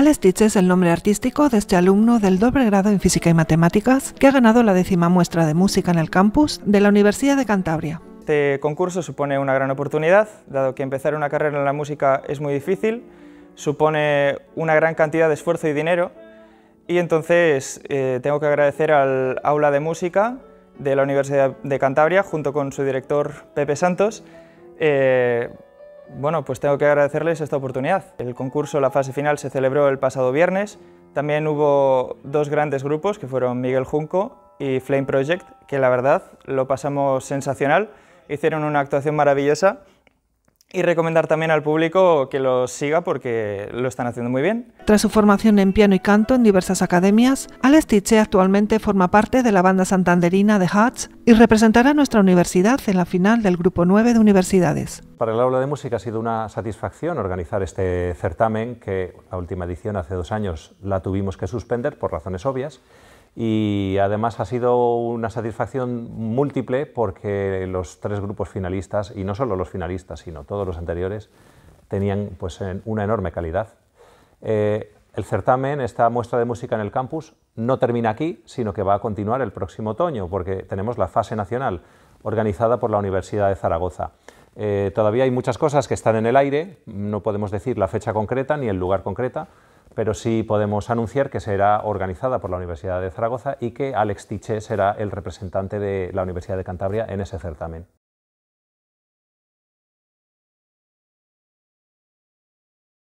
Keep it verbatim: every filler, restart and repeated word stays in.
Alex Tiche es el nombre artístico de este alumno del doble grado en Física y Matemáticas que ha ganado la décima muestra de música en el campus de la Universidad de Cantabria. Este concurso supone una gran oportunidad, dado que empezar una carrera en la música es muy difícil, supone una gran cantidad de esfuerzo y dinero, y entonces eh, tengo que agradecer al Aula de Música de la Universidad de Cantabria, junto con su director Pepe Santos. Eh, bueno, pues tengo que agradecerles esta oportunidad. El concurso, la fase final, se celebró el pasado viernes. También hubo dos grandes grupos, que fueron Miguel Junco y Flame Project, que la verdad lo pasamos sensacional, hicieron una actuación maravillosa. Y recomendar también al público que los siga porque lo están haciendo muy bien. Tras su formación en piano y canto en diversas academias, Alex Tiche actualmente forma parte de la banda santanderina The Huts y representará a nuestra universidad en la final del Grupo nueve de Universidades. Para el Aula de Música ha sido una satisfacción organizar este certamen, que la última edición hace dos años la tuvimos que suspender por razones obvias. Y además ha sido una satisfacción múltiple porque los tres grupos finalistas, y no solo los finalistas, sino todos los anteriores, tenían pues, una enorme calidad. Eh, el certamen, esta muestra de música en el campus, no termina aquí, sino que va a continuar el próximo otoño, porque tenemos la fase nacional organizada por la Universidad de Zaragoza. Eh, todavía hay muchas cosas que están en el aire, no podemos decir la fecha concreta ni el lugar concreta, pero sí podemos anunciar que será organizada por la Universidad de Zaragoza y que Alex Tiche será el representante de la Universidad de Cantabria en ese certamen.